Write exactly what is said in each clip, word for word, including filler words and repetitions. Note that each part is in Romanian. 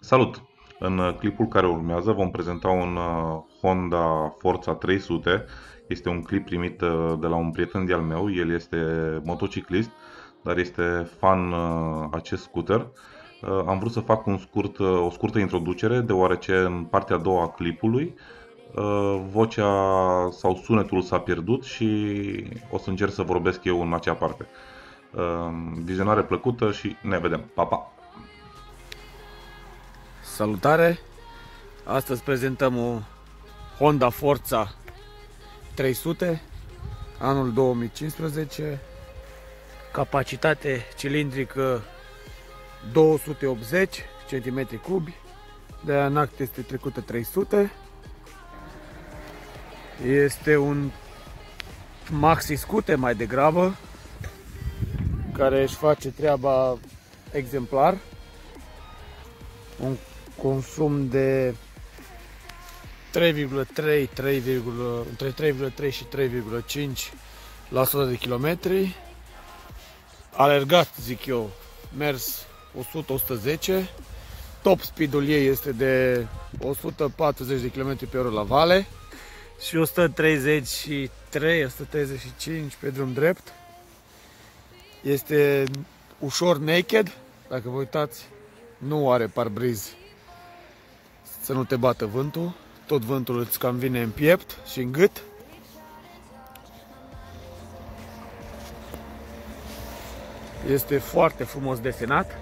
Salut! În clipul care urmează vom prezenta un uh, Honda Forza trei sute. Este un clip primit uh, de la un prieten de-al meu. El este motociclist, dar este fan uh, acest scooter. Uh, Am vrut să fac un scurt, uh, o scurtă introducere, deoarece în partea a doua a clipului uh, vocea sau sunetul s-a pierdut și o să încerc să vorbesc eu în acea parte. Uh, Vizionare plăcută și ne vedem. Pa, pa! Salutare! Astăzi prezentăm o Honda Forza trei sute, anul două mii cincisprezece, capacitate cilindrică două sute optzeci centimetri cubi, de-aia în act este trecută trei sute. Este un maxi scooter mai degrabă, care își face treaba exemplar. Un consum de trei virgulă trei, între trei virgulă trei și trei virgulă cinci la o sută de kilometri. Alergat, zic eu, mers o sută la o sută zece. Top speed-ul ei este de o sută patruzeci de kilometri pe oră la vale și o sută treizeci și trei, o sută treizeci și cinci pe drum drept. Este ușor naked, dacă vă uitați, nu are parbriz să nu te bată vântul. Tot vântul îți cam vine în piept și în gât. Este foarte frumos desenat.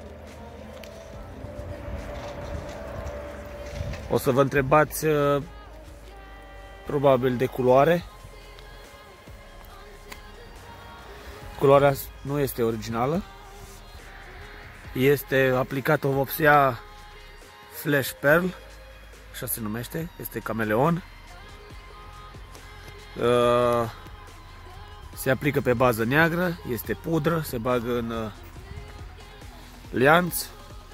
O să vă întrebați probabil de culoare. Culoarea nu este originală. Este aplicată o vopsea Flash Pearl, așa se numește, este cameleon. Se aplică pe bază neagră, este pudră, se bagă în lianț.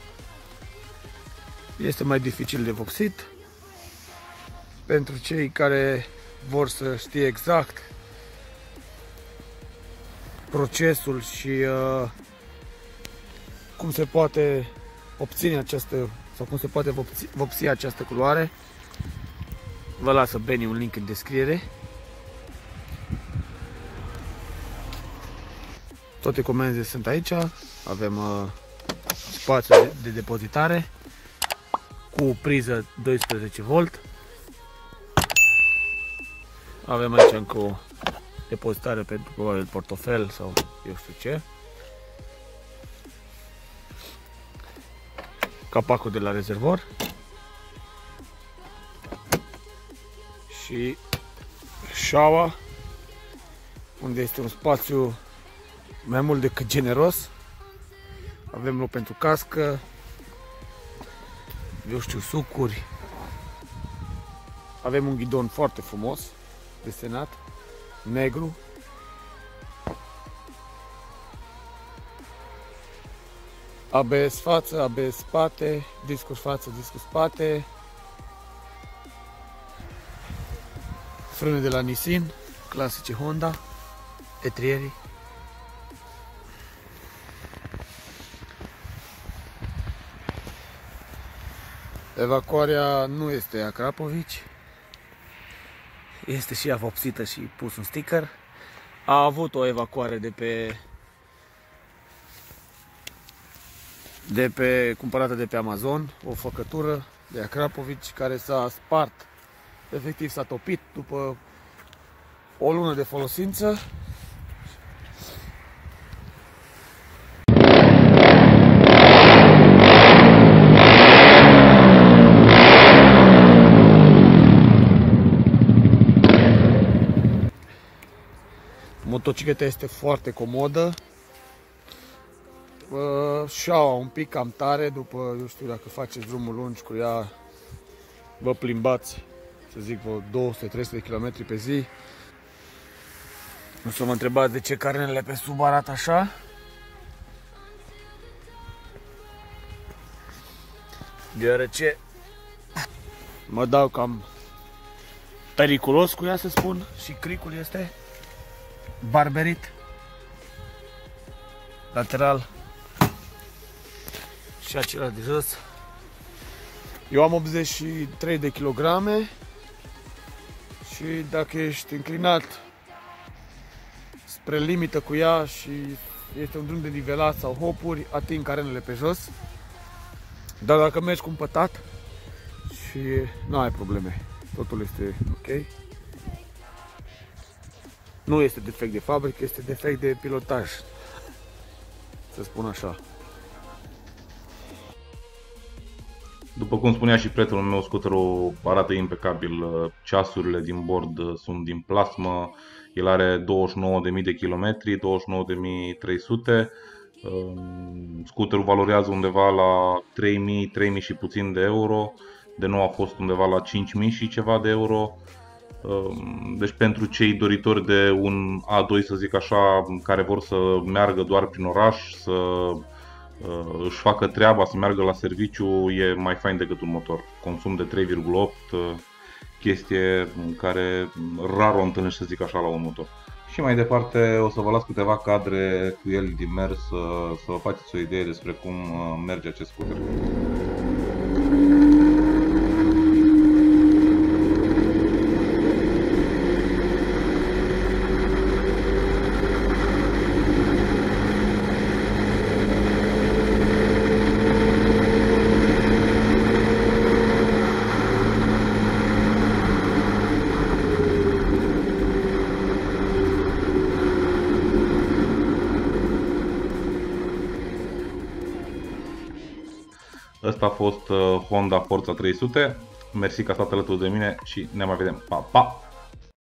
Este mai dificil de vopsit. Pentru cei care vor să știe exact procesul și uh, cum se poate obține această, sau cum se poate vopsi, vopsi această culoare, vă lasă Benny un link în descriere. Toate comenzile sunt aici. Avem uh, spațiu de, de depozitare cu priză doisprezece volt. Avem aici încă o depozitare pentru probabil portofel sau eu știu ce. Capacul de la rezervor și șaua, unde este un spațiu mai mult decât generos. Avem loc pentru cască, eu știu, sucuri. Avem un ghidon foarte frumos desenat, negru. A B S față, A B S spate, discuri față, discuri spate. Frâne de la Nissin, clasice Honda, etrierii. Evacuarea nu este a Krapovici. Este și ea vopsită și pus un sticker. A avut o evacuare de pe de pe cumpărată de pe Amazon, o făcătură de Akrapovici care s-a spart, efectiv s-a topit după o lună de folosință. Motocicleta este foarte comodă. Șaua un pic cam tare, după, eu știu, dacă faceți drumul lungi cu ea, vă plimbați, să zic, vreo două sute trei sute de kilometri pe zi. Nu să mă întrebați de ce carnele pe sub arată așa. Deoarece mă dau cam periculos cu ea, să spun, și cricul este barberit lateral și acela de jos Eu am optzeci și trei de kilograme și dacă ești înclinat spre limită cu ea și este un drum de nivelat sau hopuri, ating carenele pe jos. Dar dacă mergi cu un pătat și nu ai probleme, totul este ok. Nu este defect de fabrică, este defect de pilotaj, să spun așa. După cum spunea și prietenul meu, scuterul arată impecabil. Ceasurile din bord sunt din plasmă. El are douăzeci și nouă de mii de kilometri, douăzeci și nouă de mii trei sute. Scuterul valorează undeva la trei mii, trei mii și puțin de euro. De nou a fost undeva la cinci mii și ceva de euro. Deci pentru cei doritori de un A doi, să zic așa, care vor să meargă doar prin oraș, să își facă treaba, să meargă la serviciu, e mai fain decât un motor. Consum de trei virgulă opt, chestie care rar o întâlnești, să zic așa, la un motor. Și mai departe o să vă las câteva cadre cu el din mers, să vă faceți o idee despre cum merge acest scuter. Ăsta a fost Honda Forza trei sute. Mersi că ați stat alături de mine și ne mai vedem. Pa, pa!